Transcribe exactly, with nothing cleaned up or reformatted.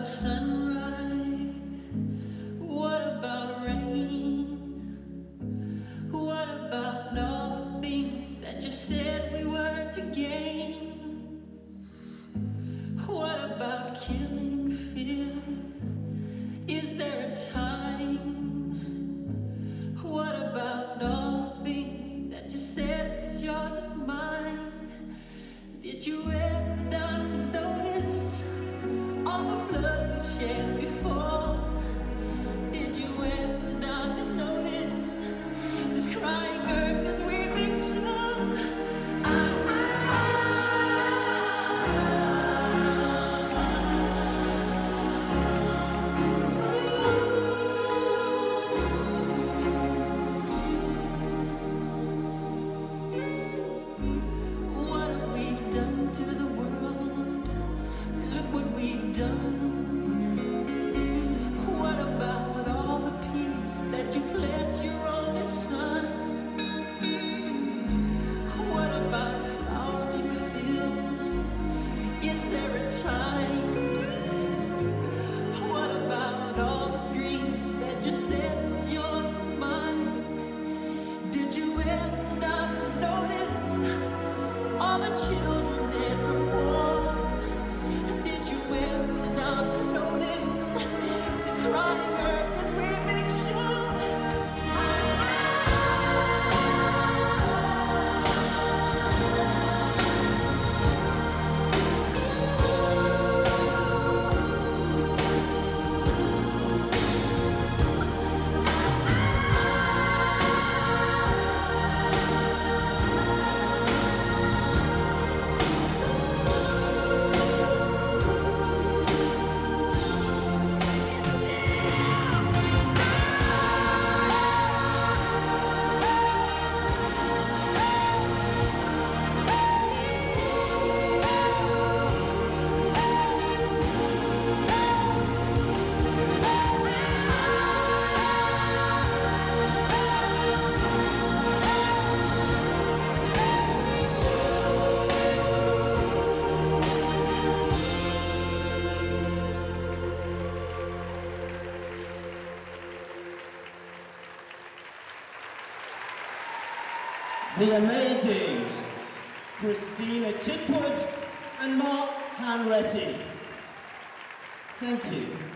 sunrise? What about rain? What about all the things that you said we were to gain? What about killing fears? Is there a time? What about all the things that you said was yours and mine? Did you ever stop to notice all the blood we shed before? Did you ever stop to notice this crying earth, this weeping shore? What have we done to the world? Look what we've done. What about all the peace that you pledged your only son? What about flowering fields? Is there a time? What about all the dreams that you said was yours and mine? Did you ever stop to notice all the children dead from war? Did you ever stop to notice this crying earth, this weeping shore? The amazing Christina Chitwood and Mark Hanratty. Thank you.